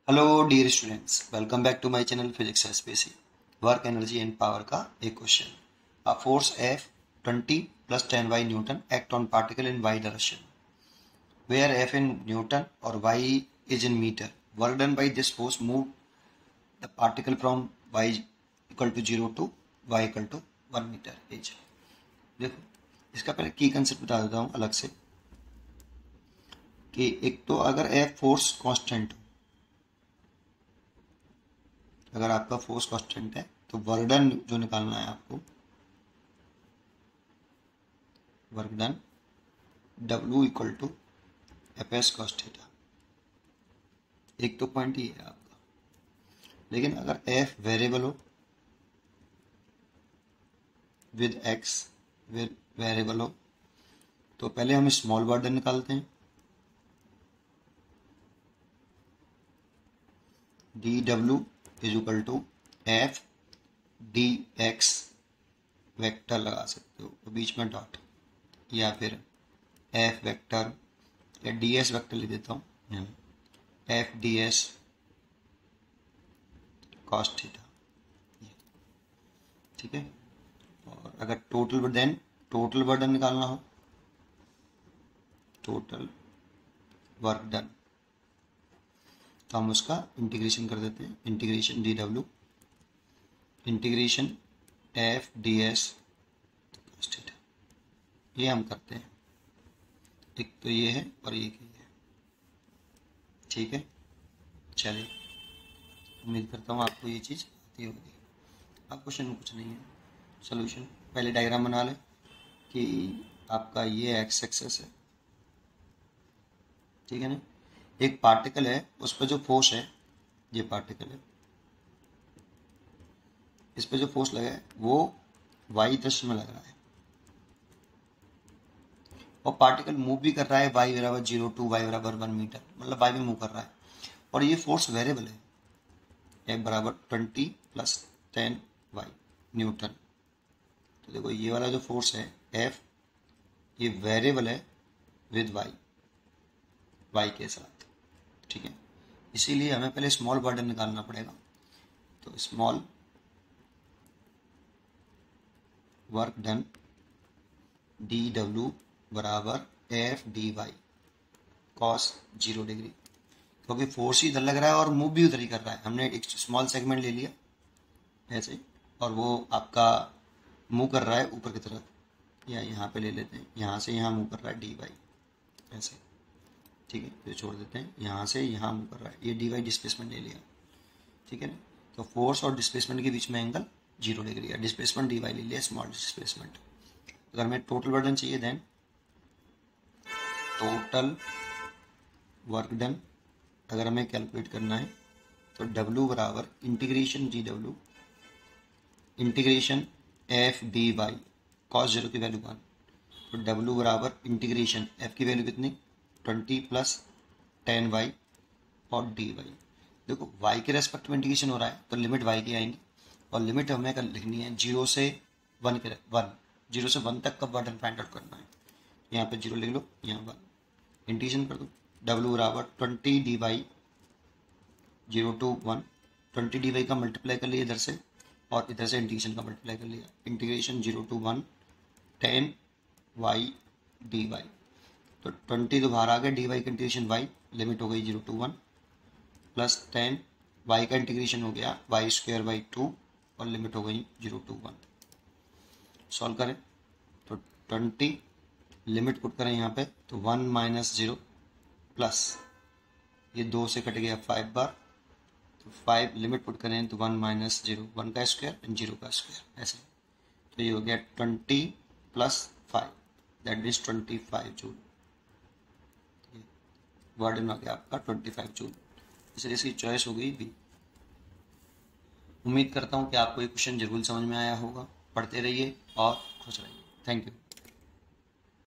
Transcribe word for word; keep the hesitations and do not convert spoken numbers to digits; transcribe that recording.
Hello dear students, welcome back to my channel physics SPC. Work energy and power का एक question. A force F twenty plus ten Y newton act on particle in Y direction where F in newton और Y is in metre. Work done by this force move the particle from Y equal to zero to Y equal to one metre edge. देखो, इसका पहले की concept बता देता हूँ अलग से कि एक तो अगर एफ फोर्स कांस्टेंट हो, अगर आपका फोर्स कांस्टेंट है तो वर्क डन जो निकालना है आपको, work done W equal to F S cos theta. एक तो पॉइंट ही है आपका। लेकिन अगर F वेरिएबल हो, विद X वेरिएबल हो, तो पहले हम स्मॉल वर्क डन निकालते हैं। D W is equal to F D X, vector लगा सकते हो तो बीच में डॉट, या फिर एफ वेक्टर या डी एस वेक्टर लिख देता हूँ यहाँ, F D S cos theta. ठीक है। और अगर total then total work done निकालना हो, टोटल वर्क डन, तो हम उसका इंटीग्रेशन कर देते हैं। Integration D W integration F D S cos theta, ये हम करते हैं। एक तो ये है और ये ये है। ठीक है, चलिए, उम्मीद करता हूँ आपको ये चीज़ आती होगी। अब क्वेश्चन में कुछ नहीं है, सोल्यूशन। पहले डायग्राम बना ले कि आपका ये एक्स एक्सेस है, ठीक है ना। एक पार्टिकल है, उस पर जो फोर्स है, ये पार्टिकल है, इस पर जो फोर्स लगा है वो वाई दिशा में लग रहा है, और पार्टिकल मूव भी कर रहा है वाई बराबर जीरो टू वाई बराबर वन मीटर, मतलब वाई में मूव कर रहा है। और ये फोर्स वेरिएबल है, एफ बराबर twenty plus ten Y newton. तो देखो, ये वाला जो फोर्स है एफ, ये वेरिएबल है विद वाई, वाई के साथ। ठीक है, इसीलिए हमें पहले स्मॉल वर्क डन निकालना पड़ेगा। तो small work done D W बराबर F D Y cos zero degree, क्योंकि फोर्स ही इधर लग रहा है और मूव भी उधर ही कर रहा है। हमने एक स्मॉल सेगमेंट ले लिया ऐसे, और वो आपका मूव कर रहा है ऊपर की तरफ, या यहाँ पे ले लेते हैं, यहाँ से यहाँ मूव कर रहा है डी वाई ऐसे। ठीक है, तो छोड़ देते हैं, यहाँ से यहाँ मूव कर रहा है, ये डी वाई डिस्प्लेसमेंट ले लिया। ठीक है ना, तो फोर्स और डिस्प्लेसमेंट के बीच में एंगल जीरो डिग्री है। डिस्प्लेसमेंट डी वाई ले लिया, स्मॉल डिस्प्लेसमेंट। अगर हमें टोटल वर्क डन चाहिए, देन टोटल वर्क डन अगर हमें कैलकुलेट करना है तो W बराबर integration G W integration F D Y cos zero की वैल्यू वन, तो W बराबर इंटीग्रेशन एफ की वैल्यू कितनी, ट्वेंटी प्लस टेन वाई और डी वाई। देखो, वाई के रेस्पेक्ट में इंटीग्रेशन हो रहा है तो लिमिट वाई की आएंगी, और लिमिट हमें कर लिखनी है जीरो से वन के वन जीरो से वन तक का वर्क डन फाइंड आउट करना है। यहाँ पे जीरो लिख लो, यहाँ वन, इंटीग्रेशन कर दो। W बराबर twenty D Y zero to one, twenty D Y का मल्टीप्लाई कर लिया इधर से, और इधर से इंटीग्रेशन का मल्टीप्लाई कर लिया। Integration zero to one ten Y D Y, तो ट्वेंटी तो बाहर आ गया, डी वाई का इंटीग्रेशन वाई, लिमिट हो गई zero to one, plus ten Y का इंटीग्रेशन हो गया वाई स्क्वायर बाई टू, और लिमिट हो गई जीरो टू वन। सॉल्व करें तो ट्वेंटी, लिमिट पुट करें यहाँ पे तो वन माइनस जीरो, प्लस ये दो से कट गया फाइव बार, तो फाइव लिमिट पुट करें तो वन माइनस जीरो, वन का स्क्वायर एंड जीरो का स्क्वायर ऐसे। तो ये हो गया twenty plus five, that means twenty five joule. Work done हो गया आपका ट्वेंटी फाइव जूल। इसलिए इसकी चॉइस हो गई बी। उम्मीद करता हूँ कि आपको ये क्वेश्चन जरूर समझ में आया होगा। पढ़ते रहिए और खुश रहिए। Thank you.